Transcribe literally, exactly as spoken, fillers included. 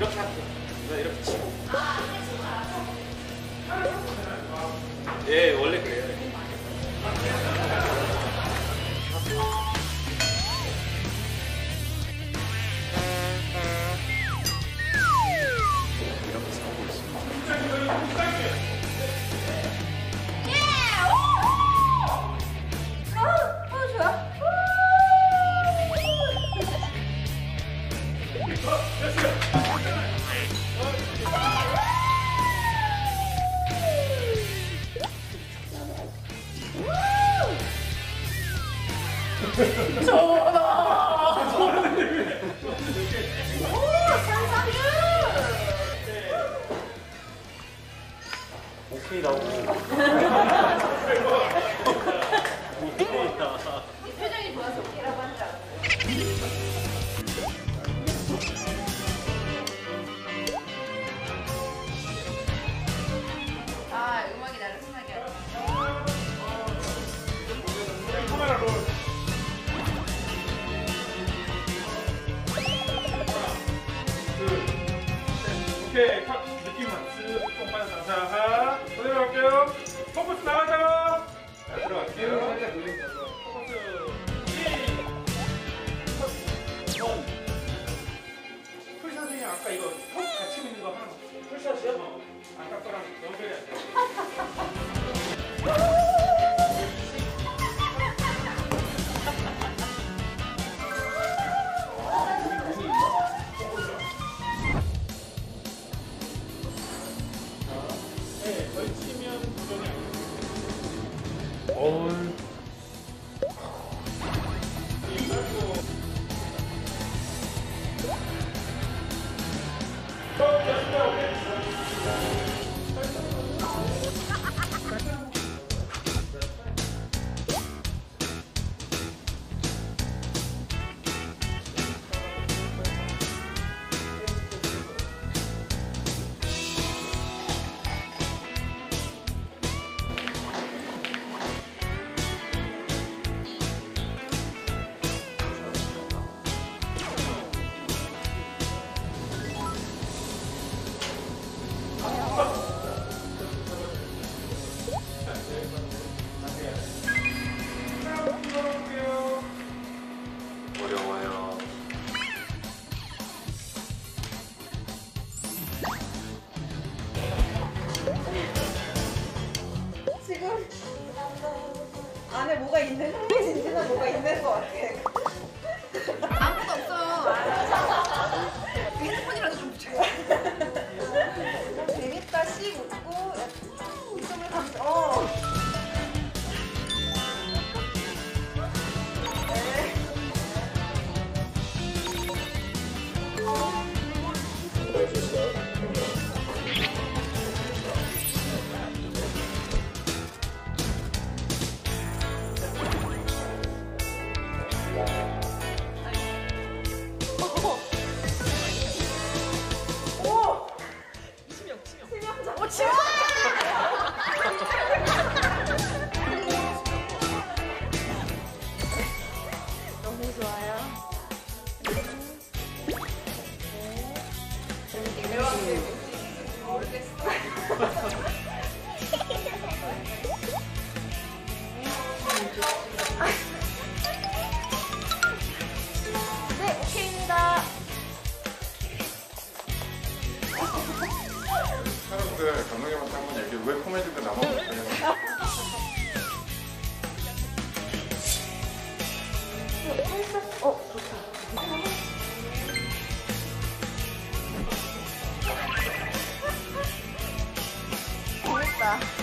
이렇게 할게요. 이렇게 치고. 예, 원래 그래요. 이렇게 사고 있습니다. 오케이라고. 오케이다. 이 표정이 좋아서 오케이라고 한 줄 알았어. 아, 음악이 나를 신나게 하네. 카메라 롤. 오케이, 컷. 느낌만 쓱 똥만 상상하. 그대로 갈게요. 포커스 나가다가. 자, 들어갈게요. 포커스. 원. 풀샷이 아까 이거 턱 같이 있는 거 하나. 풀샷이요? 어. 아까 거랑 연결해야 돼. 네, 걸치면 부정이 아니에요. 어울. 어려워요. 지금 안에 뭐가 있는, 흥미진진한 뭐가 있는 것 같아. 아무것도 없어요. 핸드폰이라도 좀 붙여요. 재밌다, 씩 웃고, 웃음을 감자. 어. 너무 좋아요. 네, 오케이입니다. 사람들 감독님한테 한번 얘기해. 왜 코미디도 나만 못하냐. 어, 좋다. 재밌다.